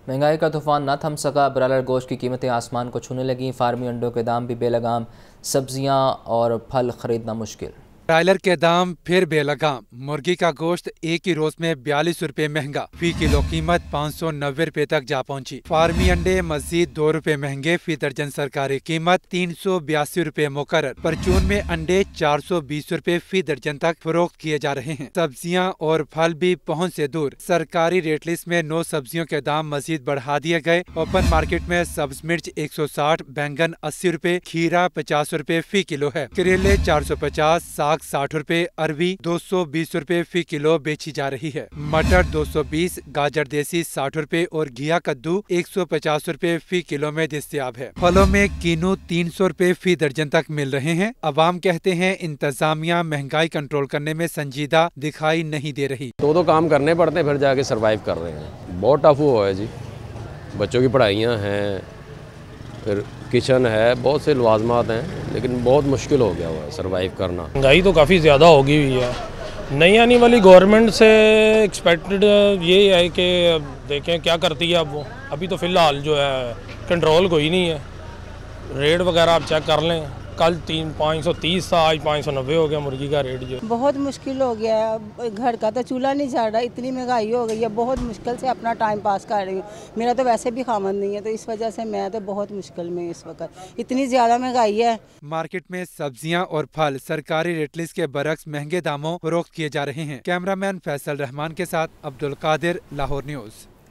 महंगाई का तूफान न थम सका। ब्रायलर गोश्त की कीमतें आसमान को छूने लगीं। फार्मी अंडों के दाम भी बेलगाम। सब्जियां और फल खरीदना मुश्किल। ब्रायलर के दाम फिर बेलगाम। मुर्गी का गोश्त एक ही रोज में 42 रुपए महंगा। फी किलो कीमत 590 रुपए तक जा पहुंची। फार्मी अंडे मजीद 2 रुपए महंगे। फी दर्जन सरकारी कीमत 382 रुपए मुकर्रर। परचून में अंडे 420 रुपए फी दर्जन तक फरोख्त किए जा रहे हैं। सब्जियां और फल भी पहुंच से दूर। सरकारी रेट लिस्ट में 9 सब्जियों के दाम मजीद बढ़ा दिए गए। ओपन मार्केट में सब्ज मिर्च 160, बैंगन 80 रुपए, खीरा 50 रुपए फी किलो है। करेले 450, 60 रुपए, अरबी 220 रुपए फी किलो बेची जा रही है। मटर 220, गाजर देसी 60 रुपए और घिया कद्दू 150 रुपए फी किलो में दस्तयाब है। फलों में कीनू 300 रुपए फी दर्जन तक मिल रहे हैं। अवाम कहते हैं इंतजामिया महंगाई कंट्रोल करने में संजीदा दिखाई नहीं दे रही। तो काम करने पड़ते हैं, फिर जाके सरवाइव कर रहे हैं। बहुत टफ हुआ है जी, बच्चों की पढ़ाइयाँ हैं, फिर किचन है, बहुत से लवाजमात हैं, लेकिन बहुत मुश्किल हो गया हुआ है सरवाइव करना। महंगाई तो काफ़ी ज़्यादा हो गई हुई है। नई आने वाली गवर्नमेंट से एक्सपेक्टेड ये है कि देखें क्या करती है अब वो। अभी तो फ़िलहाल जो है कंट्रोल कोई नहीं है। रेट वगैरह आप चेक कर लें, कल 530 था, आज 590 हो गया मुर्गी का रेट। जो बहुत मुश्किल हो गया है, घर का तो चूल्हा नहीं चढ़ रहा, इतनी महंगाई हो गई है। बहुत मुश्किल से अपना टाइम पास कर रही हूँ। मेरा तो वैसे भी खामन नहीं है, तो इस वजह से मैं तो बहुत मुश्किल में इस वक्त। इतनी ज़्यादा महंगाई है। मार्केट में सब्जियां और फल सरकारी रेट लिस्ट के बरक्स महंगे दामों फरोख्त किए जा रहे हैं। कैमरामैन फैसल रहमान के साथ अब्दुल कादिर, लाहौर न्यूज़।